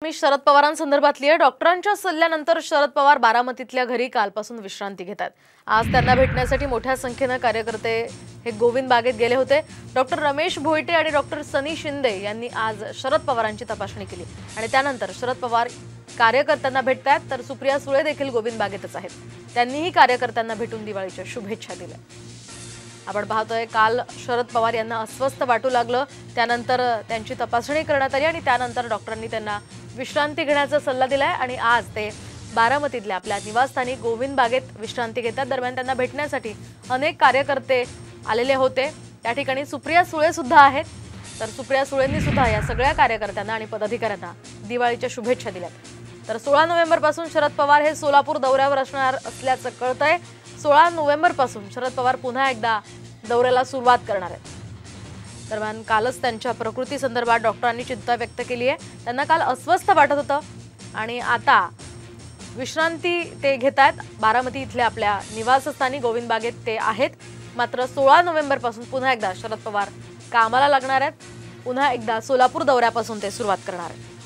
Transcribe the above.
बातमी शरद पवारांसंदर्भातली आहे। डॉक्टरांच्या सल्ल्यानंतर शरद पवार बारामतीतल्या घरी कालपासून विश्रांती घेतात। आज त्यांना भेटण्यासाठी मोठ्या संख्येने कार्यकर्ते हे गोविंद बागेत गेले होते। डॉक्टर रमेश भोईटे आणि डॉक्टर सनी शिंदे यांनी आज शरद पवारांची तपासणी केली आणि त्यानंतर शरद पवार कार्यकर्त्यांना भेटतात, तर सुप्रिया सुळे देखील गोविंद बागेतच आहेत। त्यांनीही कार्यकर्त्यांना भेटून दिवाळीच्या शुभेच्छा दिल्या। आपण पाहतोय काल शरद पवार यांना अस्वस्थ वाटू लागलं, त्यानंतर त्यांची तपासणी करण्यात आली आणि त्यानंतर डॉक्टरांनी त्यांना विश्रांती घेण्याचा सल्ला दिलाय आणि आज ते बारामतीतल्या आपल्या निवासस्थानी गोविंद बागेत विश्रांती घेतात। दरम्यान त्यांना भेटण्यासाठी अनेक कार्यकर्ते आलेले होते। त्या ठिकाणी सुप्रिया सुळे सुद्धा आहेत, तर सुप्रिया सुळेंनी सुद्धा या सगळ्या कार्यकर्त्यांना आणि पदाधिकाऱ्यांना दिवाळीच्या शुभेच्छा दिल्यात। तर 16 नोव्हेंबर पासून शरद पवार हे सोलापूर दौऱ्यावर असणार असल्याचं कळतंय। 16 नोव्हेंबर पासून शरद पवार पुन्हा एकदा दौऱ्याला सुरुवात करणार आहेत। दरम्यान कालच त्यांच्या प्रकृती संदर्भात डॉक्टरांनी चिंता व्यक्त केली आहे। त्यांना काल अस्वस्थ वाटत होतं आणि आता विश्रांती ते घेतात। बारामती इथल्या आपल्या निवासस्थानी गोविंद बागेत ते आहेत। मात्र 16 नोव्हेंबर पासून पुन्हा एकदा शरद पवार कामाला लागणार आहेत। पुन्हा एकदा सोलापूर दौऱ्यापासून ते सुरुवात करणार आहेत।